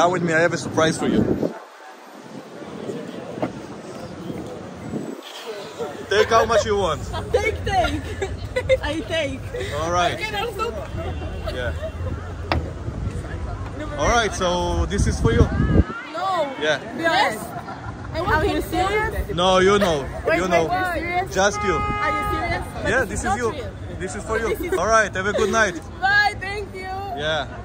Come with me, I have a surprise for you. Take how much you want. Take. I take. Alright. Yeah. Alright, so this is for you. No. Yeah. Yes. Are you serious? No, you know. You know. Are you serious? Just you. Are you serious? But Yeah, this is you. real. This is for you. Alright, have a good night. Bye, thank you. Yeah.